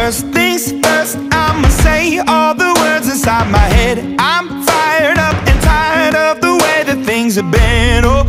First things first, I'ma say all the words inside my head. I'm fired up and tired of the way that things have been. Oh,